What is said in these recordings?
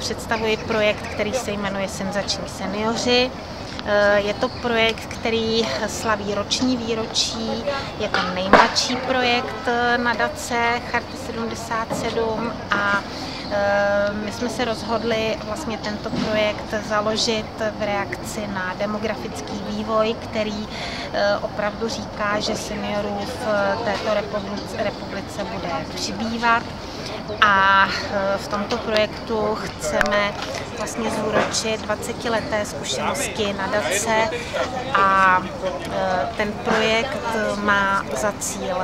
představuji projekt, který se jmenuje Senzační seniori. Je to projekt, který slaví roční výročí, je to nejmladší projekt nadace Charty 77 a my jsme se rozhodli vlastně tento projekt založit v reakci na demografický vývoj, který opravdu říká, že seniorů v této republice bude přibývat. A v tomto projektu chceme vlastně zúročit 20leté zkušenosti nadace a ten projekt má za cíl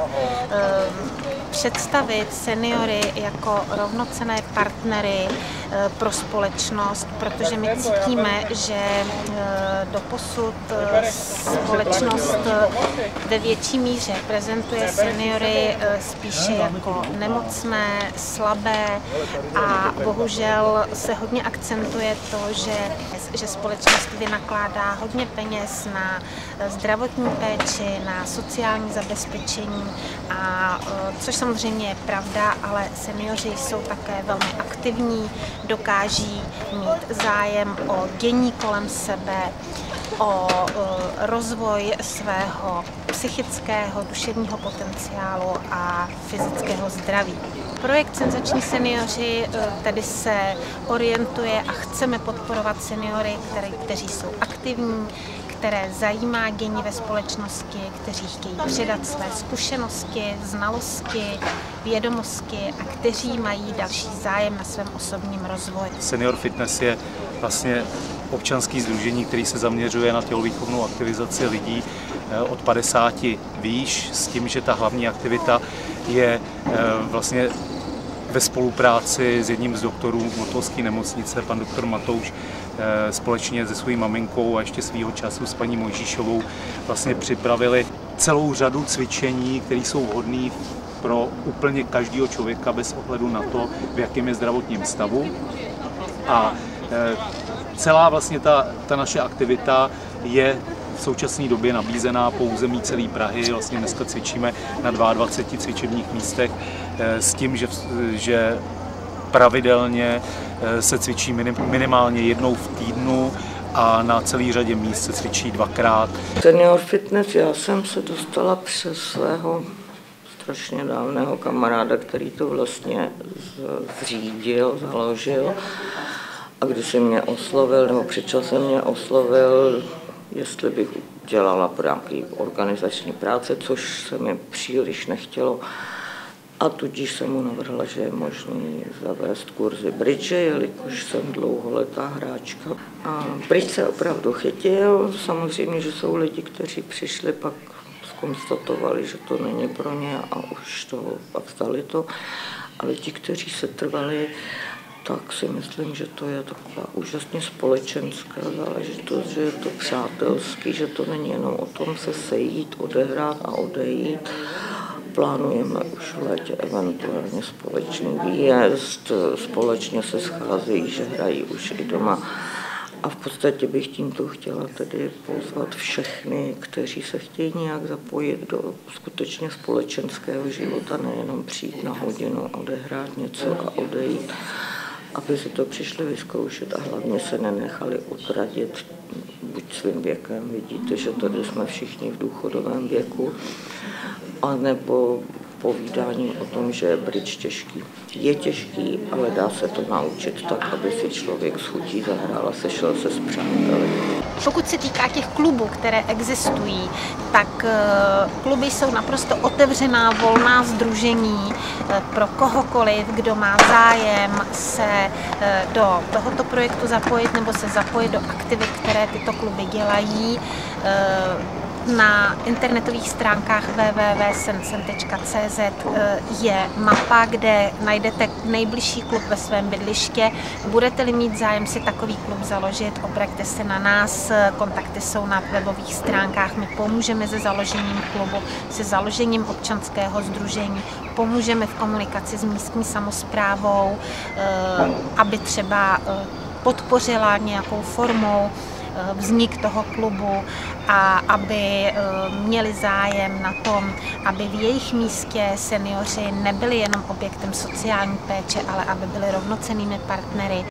představit seniory jako rovnocenné partnery pro společnost, protože my cítíme, že doposud společnost ve větší míře prezentuje seniory spíše jako nemocné, slabé a bohužel se hodně akcentuje to, že společnost vynakládá hodně peněz na zdravotní péči, na sociální zabezpečení, a což samozřejmě je pravda, ale seniori jsou také velmi aktivní, dokáží mít zájem o dění kolem sebe, o rozvoj svého psychického, duševního potenciálu a fyzického zdraví. Projekt Senzační seniori tedy se orientuje a chceme podporovat seniory, kteří jsou aktivní, které zajímá dění ve společnosti, kteří chtějí předat své zkušenosti, znalosti, vědomosti a kteří mají další zájem na svém osobním rozvoji. Senior Fitness je vlastně občanský sdružení, který se zaměřuje na tělovýchovnou aktivizaci lidí od 50 výš, s tím, že ta hlavní aktivita je vlastně ve spolupráci s jedním z doktorů Motolské nemocnice, pan doktor Matouš, společně se svou maminkou a ještě svýho času s paní Mojžíšovou vlastně připravili celou řadu cvičení, které jsou vhodné pro úplně každého člověka bez ohledu na to, v jakém je zdravotním stavu. A celá vlastně ta naše aktivita je v současné době nabízená po území celé Prahy. Vlastně dneska cvičíme na 22 cvičebních místech s tím, že pravidelně se cvičí minimálně jednou v týdnu a na celé řadě míst se cvičí dvakrát. Senior Fitness, já jsem se dostala přes svého strašně dávného kamaráda, který to vlastně zřídil, založil. A když se mě oslovil, nebo před časem mě oslovil, jestli bych dělala nějaké organizační práce, což se mi příliš nechtělo. A tudíž jsem mu navrhla, že je možné zavést kurzy bridge, jelikož jsem dlouholetá hráčka. A bridge se opravdu chytil. Samozřejmě, že jsou lidi, kteří přišli, pak zkonstatovali, že to není pro ně a už to pak vzdali to. Ale ti, kteří se trvali, tak si myslím, že to je taková úžasně společenská záležitost, že je to přátelský, že to není jenom o tom se sejít, odehrát a odejít. Plánujeme už v létě eventuálně společný výjezd, společně se scházejí, že hrají už i doma. A v podstatě bych tímto chtěla tedy pozvat všechny, kteří se chtějí nějak zapojit do skutečně společenského života, nejenom přijít na hodinu, odehrát něco a odejít, aby si to přišli vyzkoušet a hlavně se nenechali odradit buď svým věkem, vidíte, že tady jsme všichni v důchodovém věku, anebo povídáním o tom, že je bridge těžký. Je těžký, ale dá se to naučit tak, aby si člověk s chutí zahrál a sešel se s přáteli. Pokud se týká těch klubů, které existují, tak kluby jsou naprosto otevřená, volná sdružení pro kohokoliv, kdo má zájem se do tohoto projektu zapojit nebo se zapojit do aktivit, které tyto kluby dělají. Na internetových stránkách www.sencen.cz je mapa, kde najdete nejbližší klub ve svém bydliště. Budete-li mít zájem si takový klub založit, obraťte se na nás, kontakty jsou na webových stránkách. My pomůžeme se založením klubu, se založením občanského sdružení, pomůžeme v komunikaci s místní samosprávou, aby třeba podpořila nějakou formou vznik toho klubu a aby měli zájem na tom, aby v jejich místě seniori nebyli jenom objektem sociální péče, ale aby byli rovnocennými partnery